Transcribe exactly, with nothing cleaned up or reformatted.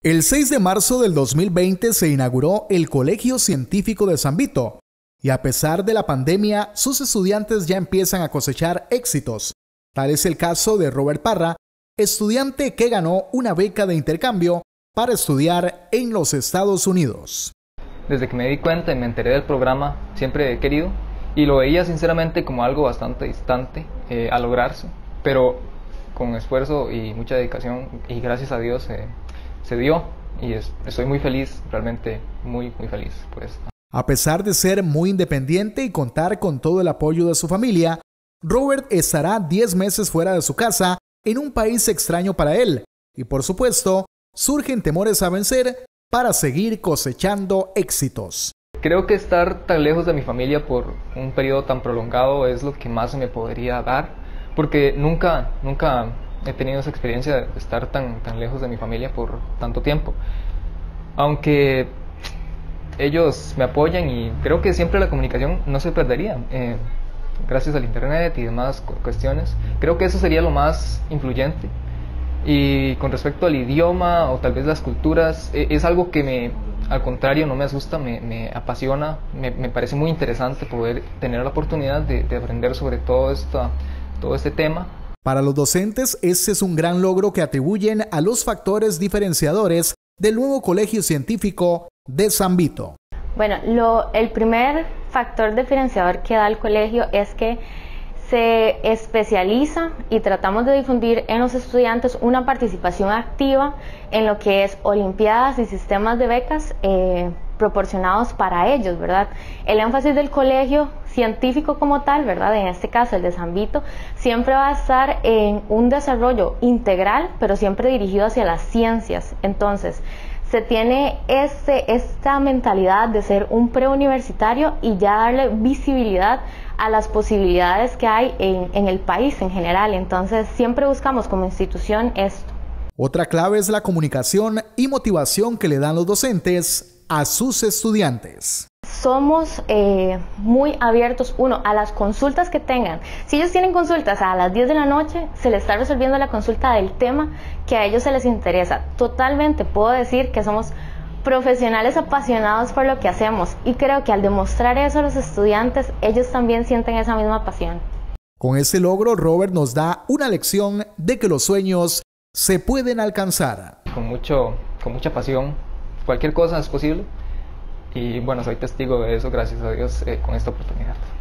El seis de marzo del dos mil veinte se inauguró el Colegio Científico de San Vito, y a pesar de la pandemia, sus estudiantes ya empiezan a cosechar éxitos. Tal es el caso de Robert Parra, estudiante que ganó una beca de intercambio para estudiar en los Estados Unidos. Desde que me di cuenta y me enteré del programa, siempre he querido, y lo veía sinceramente como algo bastante distante eh, a lograrse, pero con esfuerzo y mucha dedicación, y gracias a Dios eh, se dio, y es, estoy muy feliz, realmente muy, muy feliz por esto. A pesar de ser muy independiente y contar con todo el apoyo de su familia, Robert estará diez meses fuera de su casa en un país extraño para él, y por supuesto, surgen temores a vencer para seguir cosechando éxitos. Creo que estar tan lejos de mi familia por un periodo tan prolongado es lo que más me podría dar, porque nunca, nunca he tenido esa experiencia de estar tan, tan lejos de mi familia por tanto tiempo. Aunque ellos me apoyan y creo que siempre la comunicación no se perdería, eh, gracias al internet y demás cuestiones. Creo que eso sería lo más influyente. Y con respecto al idioma o tal vez las culturas, eh, es algo que me, al contrario, no me asusta, me, me apasiona, me, me parece muy interesante poder tener la oportunidad de, de aprender sobre todo, esta, todo este tema. Para los docentes, este es un gran logro que atribuyen a los factores diferenciadores del nuevo Colegio Científico de San Vito. Bueno, lo, el primer factor diferenciador que da el colegio es que se especializa y tratamos de difundir en los estudiantes una participación activa en lo que es olimpiadas y sistemas de becas eh, proporcionados para ellos, ¿verdad? El énfasis del colegio científico como tal, ¿verdad? En este caso el de San Vito, siempre va a estar en un desarrollo integral, pero siempre dirigido hacia las ciencias. Entonces, se tiene este, esta mentalidad de ser un preuniversitario y ya darle visibilidad a las posibilidades que hay en, en el país en general. Entonces, siempre buscamos como institución esto. Otra clave es la comunicación y motivación que le dan los docentes a sus estudiantes. Somos eh, muy abiertos, uno, a las consultas que tengan. Si ellos tienen consultas a las diez de la noche, se les está resolviendo la consulta del tema que a ellos se les interesa. Totalmente puedo decir que somos profesionales apasionados por lo que hacemos, y creo que al demostrar eso a los estudiantes, ellos también sienten esa misma pasión. Con este logro, Robert nos da una lección de que los sueños se pueden alcanzar. Con, mucho, con mucha pasión, cualquier cosa es posible. Y bueno, soy testigo de eso, gracias a Dios, eh, con esta oportunidad.